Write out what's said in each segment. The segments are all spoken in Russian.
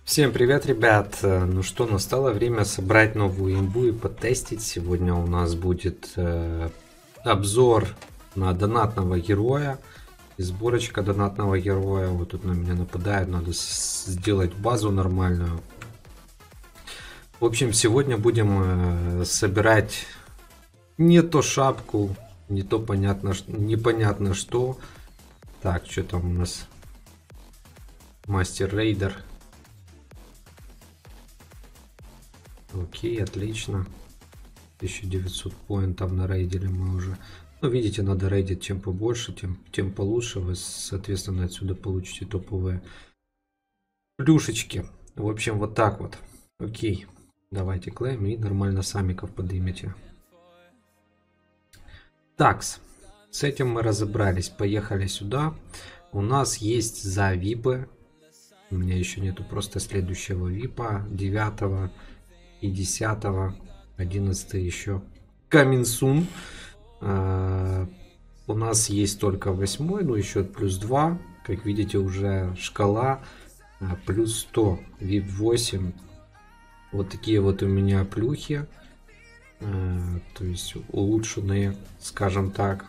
Всем привет, ребят! Ну что, настало время собрать новую имбу и потестить. Сегодня у нас будет обзор на донатного героя и сборочка донатного героя. Вот тут на меня нападают, надо сделать базу нормальную. В общем, сегодня будем собирать не то шапку, не то непонятно что. Так, что там у нас? Мастер Рейдер. Окей, отлично. 1900 поинтов на рейдере мы уже. Ну, видите, надо рейдить чем побольше, тем получше. Вы, соответственно, отсюда получите топовые плюшечки. В общем, вот так вот. Окей. Давайте клейм и нормально самиков поднимете. Такс. С этим мы разобрались. Поехали сюда. У нас есть за випы. У меня еще нету просто следующего випа. 9 и 10, 11 еще coming soon. У нас есть только 8, ну еще плюс 2. Как видите, уже шкала плюс 100, VIP 8. Вот такие вот у меня плюхи. То есть улучшенные, скажем так.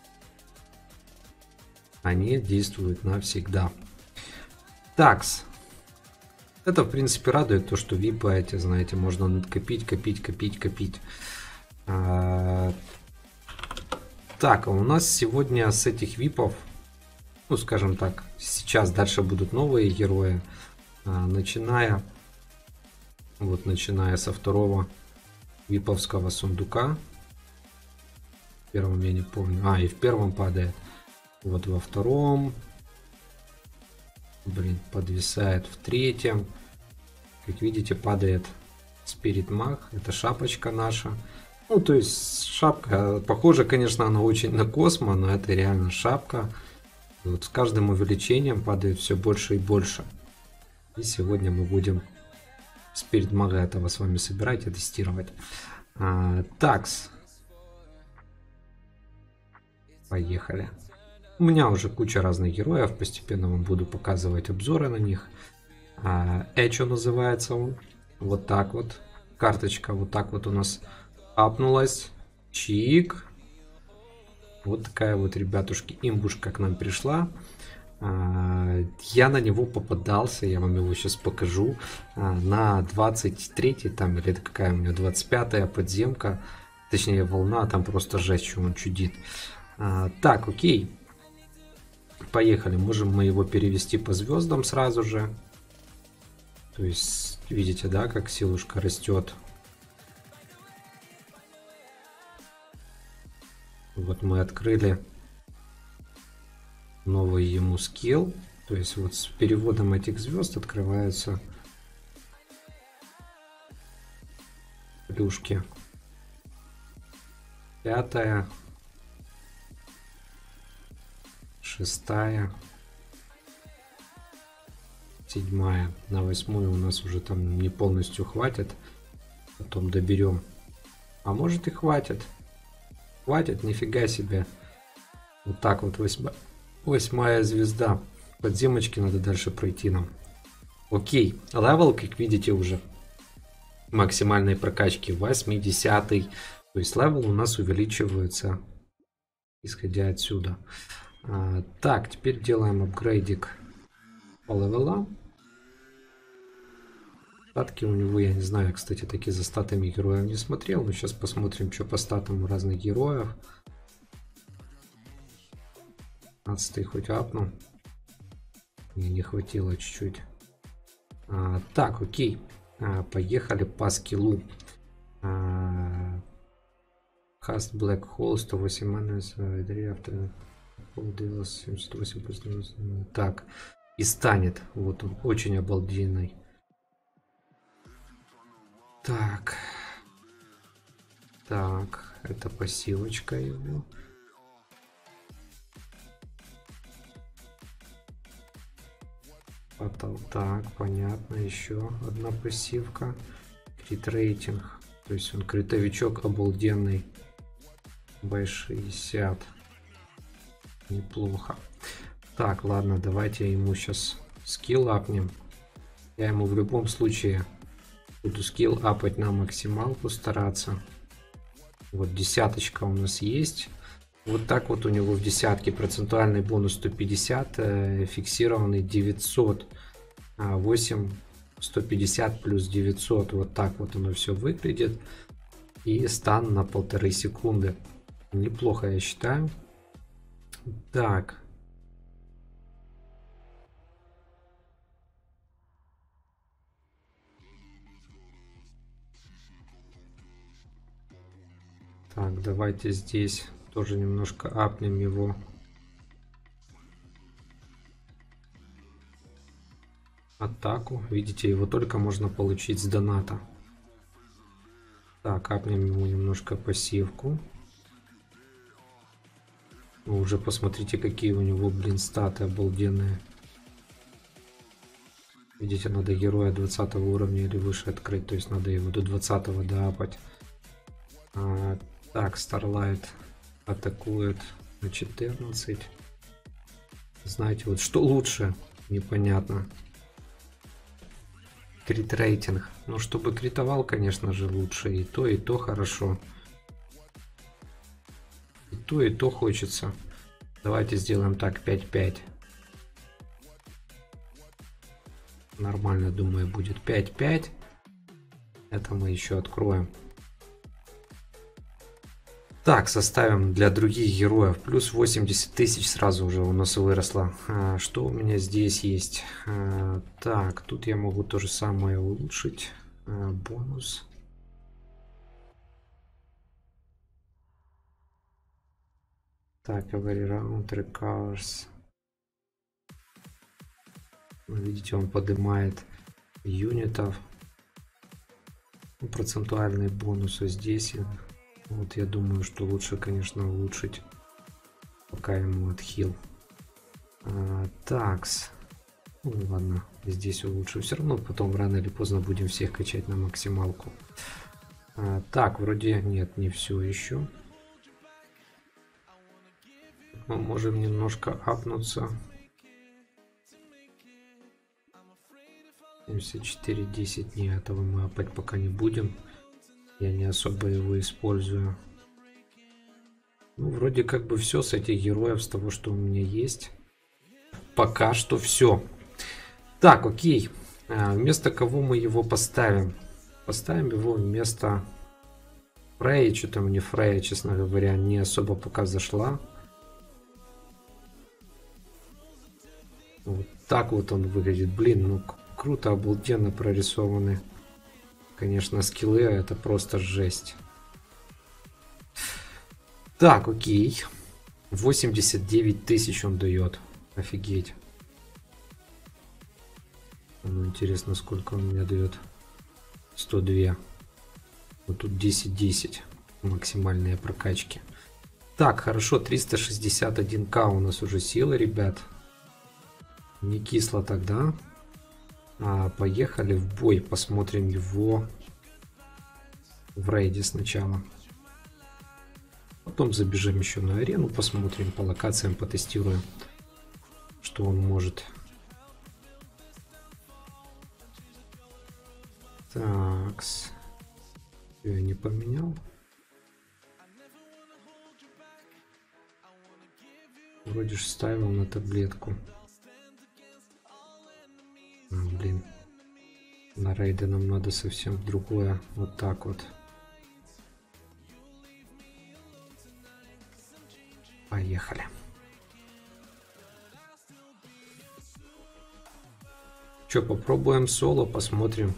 Они действуют навсегда. Такс. Это, в принципе, радует то, что випы эти, знаете, можно копить. Так, а у нас сегодня с этих випов, ну, скажем так, сейчас дальше будут новые герои, начиная со второго виповского сундука. В первом я не помню. И в первом падает. Вот во втором. Блин, подвисает в третьем. Как видите, падает Spirit Mag. Это шапочка наша. Ну, то есть шапка, похоже, конечно, она очень на Космо, но это реально шапка. Вот с каждым увеличением падает все больше и больше. И сегодня мы будем Spirit Mag этого с вами собирать и тестировать. Такс. Поехали. У меня уже куча разных героев, постепенно вам буду показывать обзоры на них. Эчо называется он. Вот так вот. Карточка вот так вот у нас апнулась. Чик. Вот такая вот, ребятушки, имбушка к нам пришла. Я на него попадался, я вам его сейчас покажу. На 23-й там, или это какая у меня, 25-я подземка. Точнее, волна, там просто жесть, что он чудит. Так, окей. Поехали. Можем мы его перевести по звездам сразу же. То есть, видите, да, как силушка растет. Вот мы открыли новый ему скилл. То есть, вот с переводом этих звезд открываются плюшки. 5-я. 6-я. 7-я. На 8-ю у нас уже там не полностью хватит. Потом доберем. А может и хватит. Хватит, нифига себе. Вот так вот 8-я звезда. Подземочки надо дальше пройти нам. Окей. Левел, как видите, уже максимальной прокачки 80-й. То есть левел у нас увеличивается, исходя отсюда. Так, теперь делаем апгрейдик по левелам. Статки у него, я не знаю, кстати, таки за статами героев не смотрел. Но сейчас посмотрим, что по статам у разных героев. 15-й хоть апну. Мне не хватило чуть-чуть. Так, окей. Поехали по скиллу. Cast Black Hole 108 mana. Так. И станет. Вот он. Очень обалденный. Так. Так. Это пассивочка его. Так, понятно. Еще одна пассивка. Крит рейтинг. То есть он критовичок обалденный. B60. Неплохо. Так, ладно, давайте ему сейчас скилл апнем. Я ему в любом случае буду скилл апать на максималку стараться. Вот десяточка у нас есть. Вот так вот у него в десятке процентуальный бонус 150, фиксированный 900, 8, 150 плюс 900. Вот так вот оно все выглядит. И стан на 1,5 секунды. Неплохо, я считаю. Так. Так, давайте здесь тоже немножко апнем его. Атаку. Видите, его только можно получить с доната. Так, апнем ему немножко пассивку. Вы уже посмотрите, какие у него, блин, статы обалденные. Видите, надо героя 20 уровня или выше открыть. То есть надо его до 20 доапать. Так, Starlight атакует на 14. Знаете, вот что лучше, непонятно. Крит рейтинг. Ну, чтобы критовал, конечно же, лучше. И то хорошо. И то хочется. Давайте сделаем так, 5-5. Нормально, думаю, будет 5-5. Это мы еще откроем. Так, составим для других героев. Плюс 80 тысяч сразу уже у нас выросло. Что у меня здесь есть? Так, тут я могу то же самое улучшить. Бонус. Так, every round recurs. Видите, он поднимает юнитов. Процентуальные бонусы здесь. Вот я думаю, что лучше, конечно, улучшить, пока ему отхил. Такс. Ну ладно, здесь улучшу. Все равно потом рано или поздно будем всех качать на максималку. Так, вроде нет, не все еще. Мы можем немножко апнуться. 74-10. Не, этого мы апать пока не будем. Я не особо его использую. Ну, вроде как бы все с этих героев, с того, что у меня есть. Пока что все. Так, окей. Вместо кого мы его поставим? Поставим его вместо Фрей. Что-то мне Фрея, честно говоря, не особо пока зашла. Вот так вот он выглядит. Блин, ну круто, обалденно прорисованы. Конечно, скиллы это просто жесть. Так, окей. 89 тысяч он дает. Офигеть. Ну, интересно, сколько он мне дает. 102. Вот тут 10-10. Максимальные прокачки. Так, хорошо. 361к у нас уже силы, ребят. Не кисло тогда. Поехали в бой. Посмотрим его в рейде сначала. Потом забежим еще на арену. Посмотрим по локациям, потестируем, что он может. Такс. Я не поменял. Вроде же ставил на таблетку. Блин. На рейде нам надо совсем другое. Вот так вот. Поехали. Что, попробуем соло, посмотрим.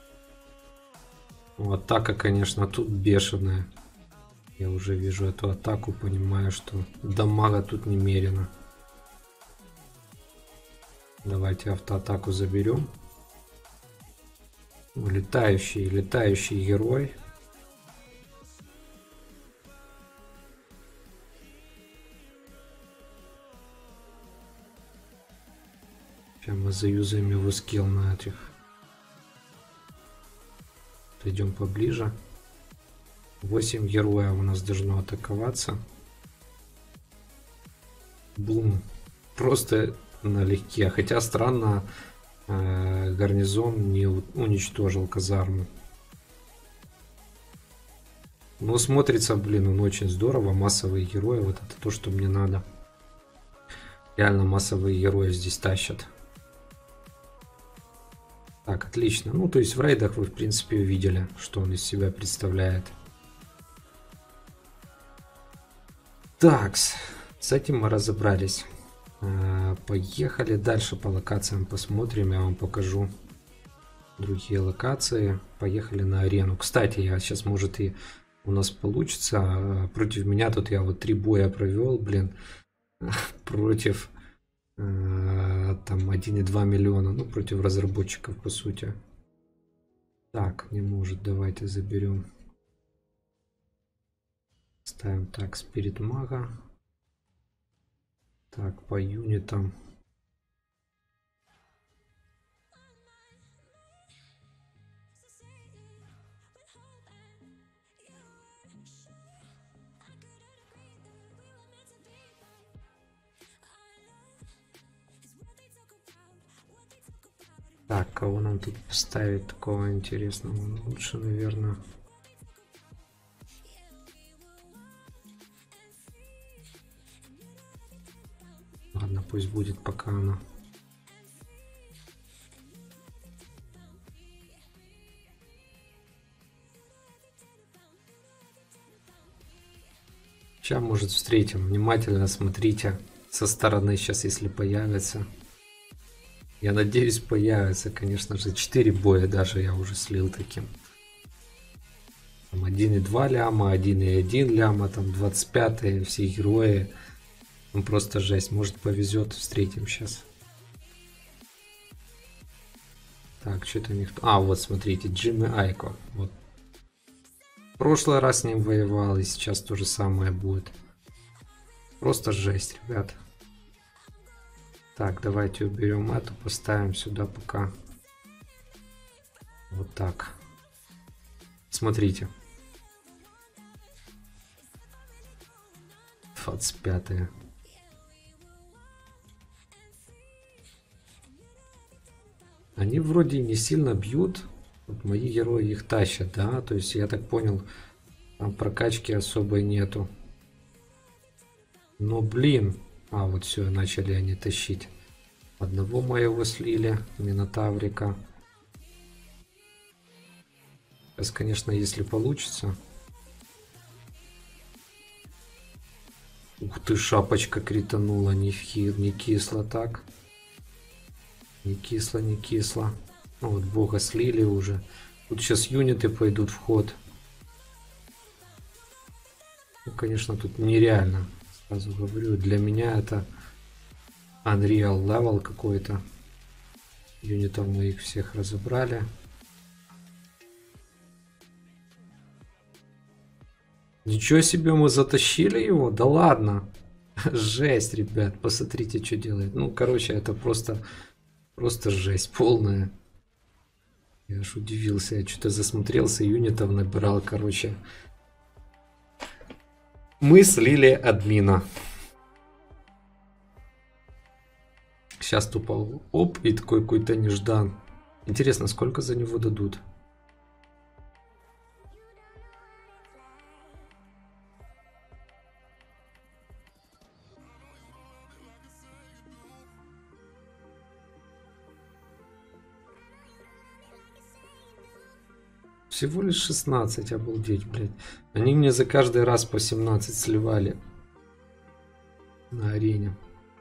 Ну, атака, конечно, тут бешеная. Я уже вижу эту атаку, понимаю, что дамага тут немерено. Давайте автоатаку заберем. Летающий герой. Сейчас мы заюзаем его скилл на этих. Идем поближе. 8 героев у нас должно атаковаться. Бум. Просто налегке. Хотя странно, гарнизон не уничтожил казарму. Но смотрится, блин, он очень здорово. Массовые герои, вот это то, что мне надо. Реально массовые герои здесь тащат. Так, отлично. Ну, то есть в рейдах вы, в принципе, увидели, что он из себя представляет. Так, с этим мы разобрались. Поехали дальше по локациям посмотрим. Я вам покажу другие локации. Поехали на арену. Кстати, я сейчас, может, и у нас получится. Против меня тут я вот 3 боя провел, блин. Против там 1,2 миллиона. Ну, против разработчиков, по сути. Так, не может. Давайте заберем. Ставим так, Спирит Мага. Так, по юнитам. Так, кого нам тут поставить такого интересного? Лучше, наверное... Ладно, пусть будет пока она. Сейчас, может, встретим. Внимательно смотрите со стороны сейчас, если появится. Я надеюсь, появится, конечно же. 4 боя даже я уже слил таким. 1,2 ляма, 1,1 ляма, там 25-е, все герои. Ну, просто жесть. Может, повезет, встретим сейчас. Так, что-то никто... А, вот, смотрите, Джимми Айко. Вот. В прошлый раз с ним воевал, и сейчас то же самое будет. Просто жесть, ребят. Так, давайте уберем эту, поставим сюда пока. Вот так. Смотрите. 25-е. Они вроде не сильно бьют. Вот мои герои их тащат, да? То есть я так понял, там прокачки особой нету. Но блин. А, вот все, начали они тащить. Одного моего слили, Минотаврика. Сейчас, конечно, если получится. Ух ты, шапочка кританула, не кисло так. Не кисло, не кисло. Ну, вот бога слили уже. Тут сейчас юниты пойдут в ход. Ну, конечно, тут нереально. Сразу говорю, для меня это Unreal Level какой-то. Юнитов мы их всех разобрали. Ничего себе, мы затащили его? Да ладно. Жесть, ребят, посмотрите, что делает. Ну, короче, это просто жесть полная. Я аж удивился, я что-то засмотрелся, юнитов набирал, короче. Мы слили админа. Сейчас тупо оп, и такой какой-то неждан. Интересно, сколько за него дадут? Всего лишь 16, обалдеть, блядь. Они мне за каждый раз по 17 сливали на арене.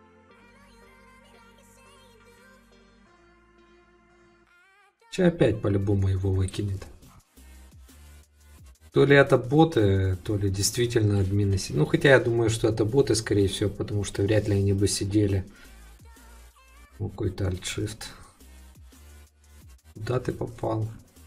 Сейчас опять по-любому его выкинет. То ли это боты, то ли действительно админы. Ну, хотя я думаю, что это боты, скорее всего, потому что вряд ли они бы сидели. Ну, какой-то альт-шифт. Куда ты попал?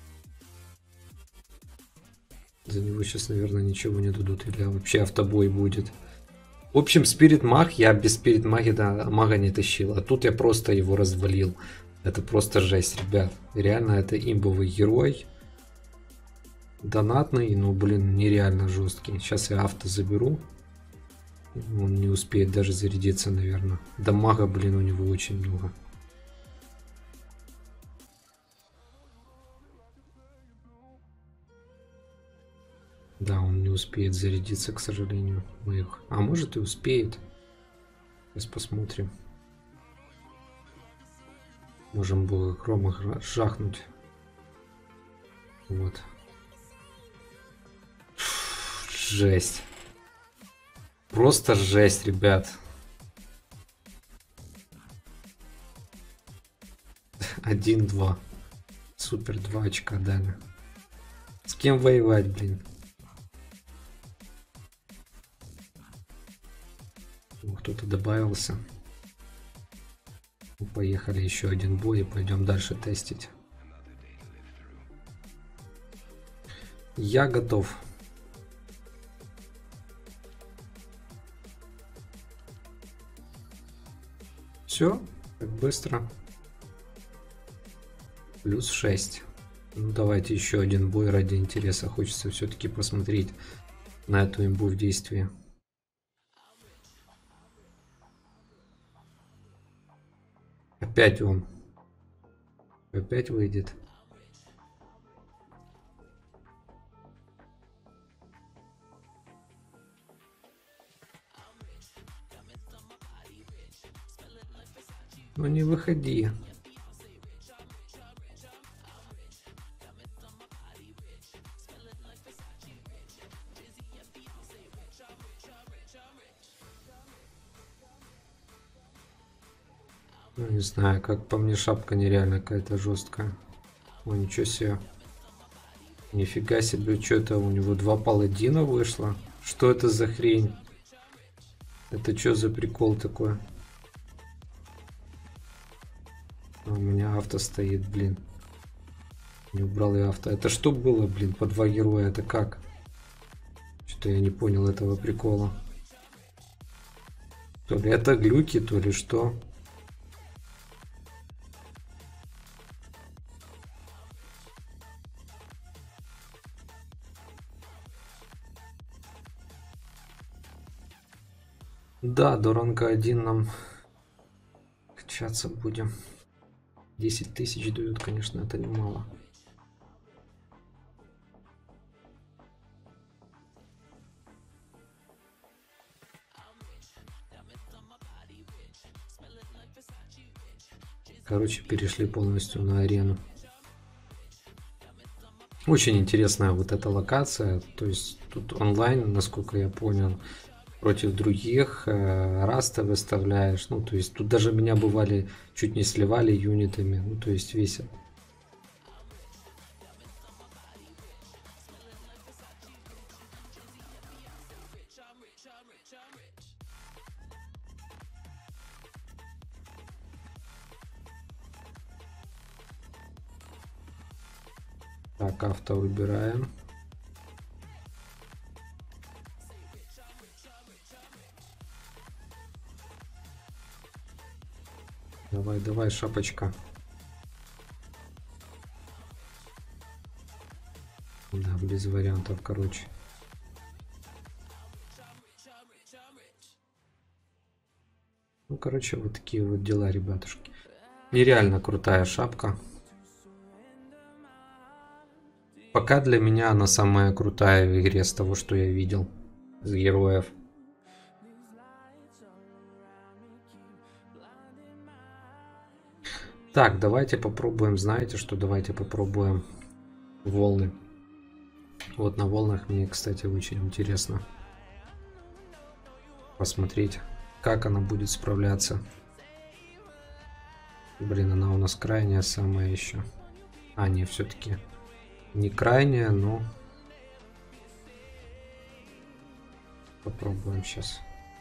За него сейчас, наверное, ничего не дадут. Или вообще автобой будет. В общем, Спирит Маг, я без Спирит Мага не тащил. А тут я просто его развалил. Это просто жесть, ребят. Реально, это имбовый герой. Донатный, но, блин, нереально жесткий. Сейчас я авто заберу. Он не успеет даже зарядиться, наверное. Дамага, блин, у него очень много. Да, он не успеет зарядиться, к сожалению. А может и успеет. Сейчас посмотрим. Можем было Грома жахнуть. Вот. Жесть. Просто жесть, ребят. 1-2. Супер, 2 очка дали. С кем воевать, блин? Кто-то добавился. Поехали еще один бой и пойдем дальше тестить. Я готов. Все, так быстро. Плюс 6. Ну, давайте еще один бой ради интереса. Хочется все-таки посмотреть на эту имбу в действии. Опять он. Опять выйдет. Ну не выходи. Ну, не знаю, как по мне шапка нереально какая-то жесткая. О, ничего себе. Нифига себе, что-то у него 2 паладина вышло. Что это за хрень? Это что за прикол такой? А у меня авто стоит, блин. Не убрал я авто. Это что было, блин, по 2 героя? Это как? Что-то я не понял этого прикола. То ли это глюки, то ли что. Да, до ранга 1 нам качаться будем. 10 тысяч дают, конечно, это немало. Короче, перешли полностью на арену. Очень интересная вот эта локация. То есть тут онлайн, насколько я понял, против других раз ты выставляешь. Ну, то есть тут даже меня бывали, чуть не сливали юнитами. Ну, то есть весело. Так, авто выбираем. Давай, давай, шапочка. Да, без вариантов, короче. Ну, короче, вот такие вот дела, ребятушки. Нереально крутая шапка. Пока для меня она самая крутая в игре с того, что я видел. С героев. Так, давайте попробуем, знаете что, давайте попробуем волны. Вот на волнах мне, кстати, очень интересно посмотреть, как она будет справляться. Блин, она у нас крайняя самая еще. А, не, все-таки не крайняя, но попробуем сейчас.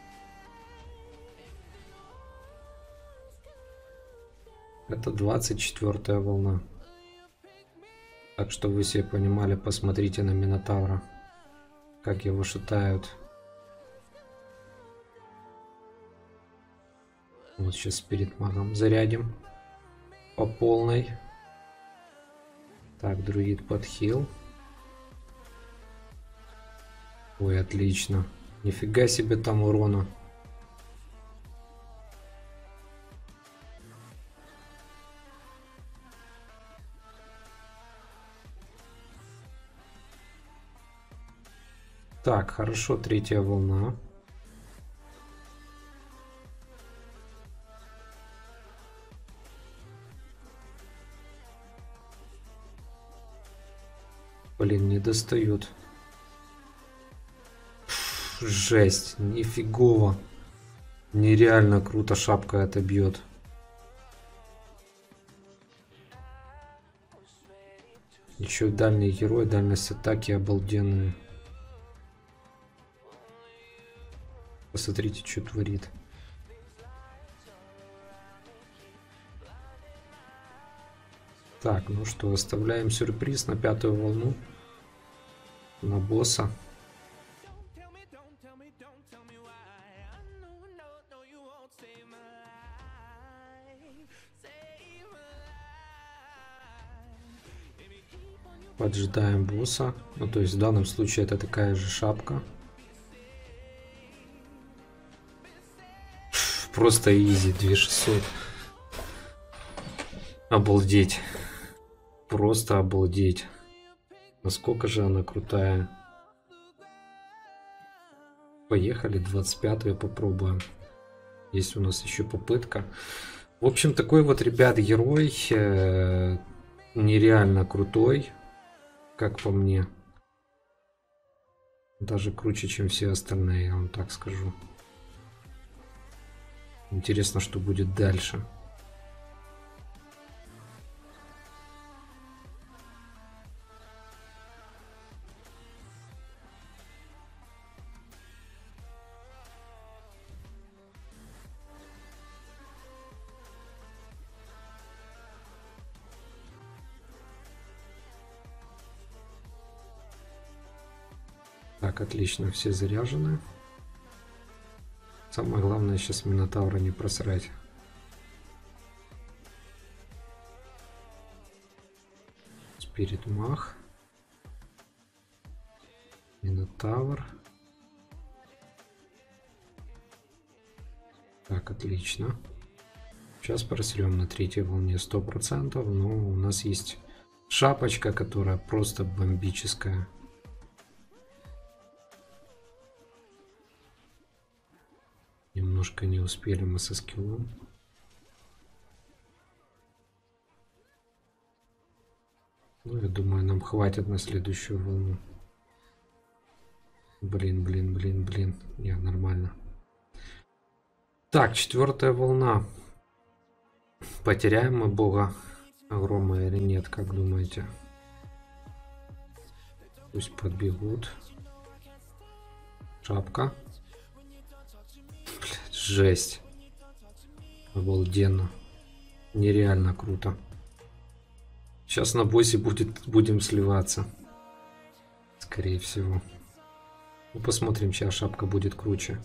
Это 24-я волна. Так что вы себе понимали, посмотрите на Минотавра, как его шатают. Вот сейчас перед магом зарядим по полной. Так, друид подхил. Ой, отлично. Нифига себе там урона. Так, хорошо, третья волна. Блин, не достают. Жесть, нифигово. Нереально круто шапка это бьет. Еще дальний герой, дальность атаки обалденная. Посмотрите, что творит. Так, ну что, оставляем сюрприз на пятую волну. На босса. Поджидаем босса. Ну, то есть в данном случае это такая же шапка. Просто изи, 2600. Обалдеть. Просто обалдеть. Насколько же она крутая. Поехали, 25-ю попробуем. Есть у нас еще попытка. В общем, такой вот, ребят, герой. Нереально крутой. Как по мне. Даже круче, чем все остальные, я вам так скажу. Интересно, что будет дальше. Так, отлично, все заряжены. Самое главное сейчас Минотавра не просрать. Спирит Мах. Минотавр. Так, отлично. Сейчас просрем на третьей волне 100%, но у нас есть шапочка, которая просто бомбическая. Немножко не успели мы со скиллом. Ну, я думаю, нам хватит на следующую волну. Блин. Не, нормально. Так, четвертая волна. Потеряем мы бога Грома или нет, как думаете? Пусть подбегут. Шапка. Блядь, жесть. Обалденно. Нереально круто. Сейчас на боссе будем сливаться. Скорее всего. Ну, посмотрим, чья шапка будет круче.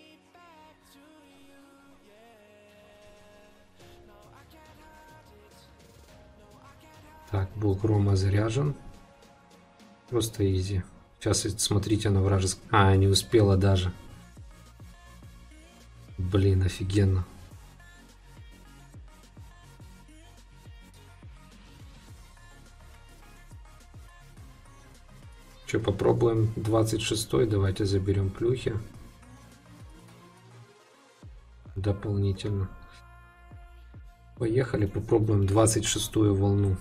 Так, бог Грома заряжен. Просто изи. Сейчас смотрите на вражеский... А, не успела даже. Блин, офигенно. Что, попробуем 26-й. Давайте заберем плюхи. Дополнительно. Поехали, попробуем 26-ю волну.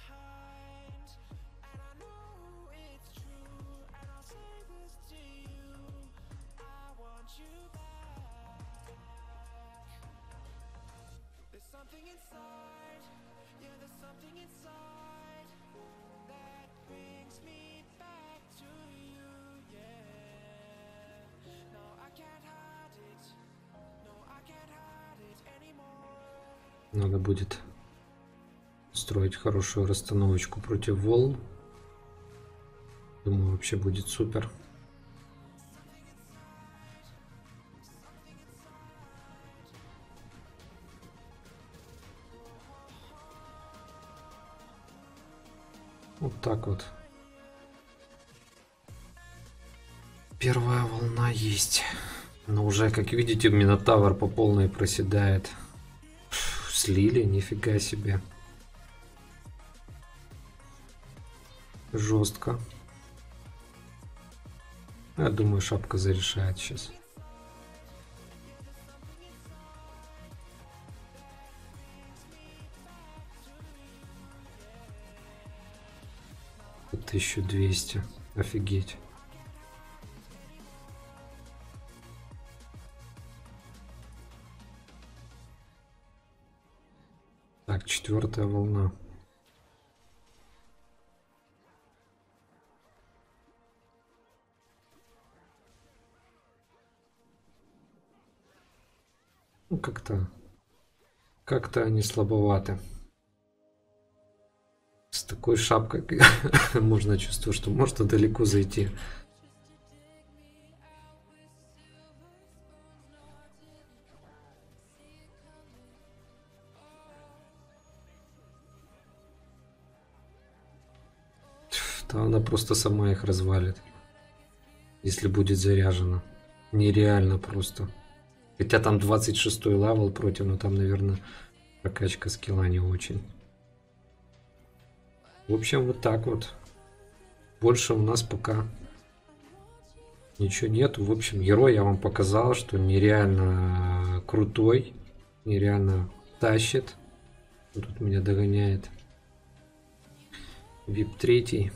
Надо будет строить хорошую расстановочку против волн. Думаю, вообще будет супер. Вот так вот. Первая волна есть. Но уже, как видите, Минотавр по полной проседает. Слили, нифига себе. Жестко. Я думаю, шапка зарешает сейчас. Тут 1200. Офигеть. Так, 4-я волна. Ну, как-то они слабоваты. С такой шапкой можно чувствовать, что можно далеко зайти. Да она просто сама их развалит, если будет заряжена. Нереально просто. Хотя там 26-й левел против, но там, наверное, прокачка скилла не очень. В общем, вот так вот. Больше у нас пока ничего нету. В общем, герой я вам показал, что нереально крутой. Нереально тащит. Тут меня догоняет. VIP 3.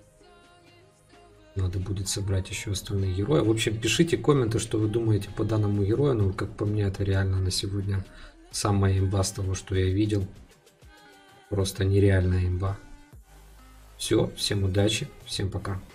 Надо будет собрать еще остальные герои. В общем, пишите комменты, что вы думаете по данному герою. Ну, как по мне, это реально на сегодня самая имба с того, что я видел. Просто нереальная имба. Все, всем удачи, всем пока.